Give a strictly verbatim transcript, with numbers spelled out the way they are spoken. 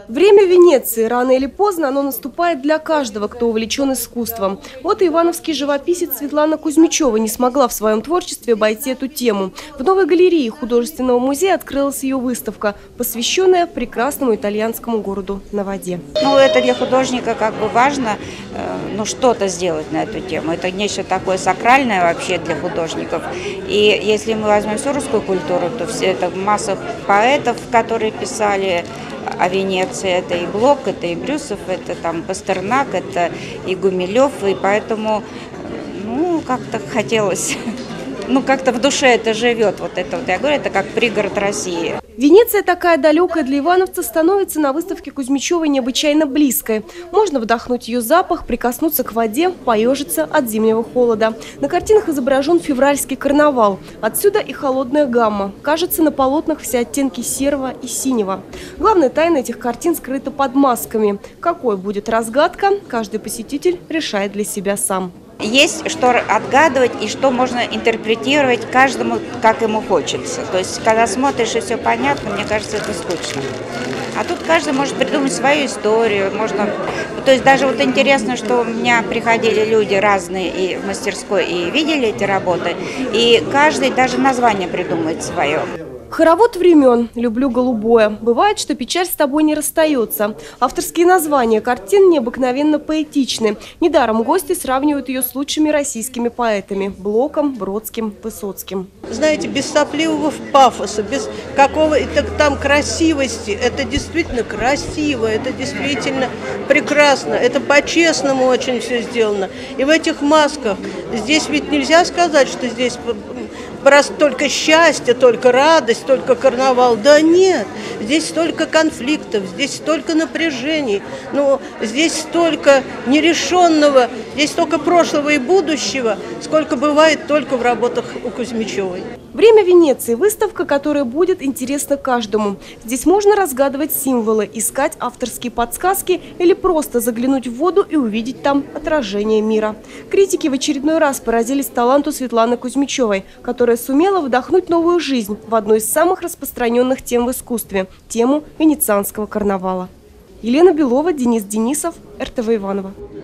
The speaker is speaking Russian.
Время Венеции. Рано или поздно оно наступает для каждого, кто увлечен искусством. Вот и ивановский живописец Светлана Кузьмичева не смогла в своем творчестве обойти эту тему. В новой галерее художественного музея открылась ее выставка, посвященная прекрасному итальянскому городу на воде. Ну, это для художника как бы важно, ну, что-то сделать на эту тему. Это нечто такое сакральное вообще для художников. И если мы возьмем всю русскую культуру, то все это масса поэтов, которые писали о Венеции. Это и Блок, это и Брюсов, это там Пастернак, это и Гумилев. И поэтому, ну, как-то хотелось, ну, как-то в душе это живет. Вот это вот, я говорю, это как пригород России. Венеция, такая далекая для ивановца, становится на выставке Кузьмичевой необычайно близкой. Можно вдохнуть ее запах, прикоснуться к воде, поежиться от зимнего холода. На картинах изображен февральский карнавал. Отсюда и холодная гамма. Кажется, на полотнах все оттенки серого и синего. Главная тайна этих картин скрыта под масками. Какой будет разгадка, каждый посетитель решает для себя сам. Есть что отгадывать и что можно интерпретировать каждому, как ему хочется. То есть, когда смотришь и все понятно, мне кажется, это скучно. А тут каждый может придумать свою историю. Можно... То есть даже вот интересно, что у меня приходили люди разные и в мастерской, и видели эти работы. И каждый даже название придумает свое. Хоровод времен. Люблю голубое. Бывает, что печаль с тобой не расстается. Авторские названия картин необыкновенно поэтичны. Недаром гости сравнивают ее с лучшими российскими поэтами – Блоком, Бродским, Высоцким. Знаете, без сопливого пафоса, без какого-то там красивости. Это действительно красиво, это действительно прекрасно, это по-честному очень все сделано. И в этих масках здесь ведь нельзя сказать, что здесь... Просто только счастье, только радость, только карнавал. Да нет, здесь столько конфликтов, здесь столько напряжений, но здесь столько нерешенного, здесь столько прошлого и будущего, сколько бывает только в работах у Кузьмичевой. Время Венеции – выставка, которая будет интересна каждому. Здесь можно разгадывать символы, искать авторские подсказки или просто заглянуть в воду и увидеть там отражение мира. Критики в очередной раз поразились таланту Светланы Кузьмичевой, которая сумела вдохнуть новую жизнь в одной из самых распространенных тем в искусстве – тему венецианского карнавала. Елена Белова, Денис Денисов, эр тэ вэ Иваново.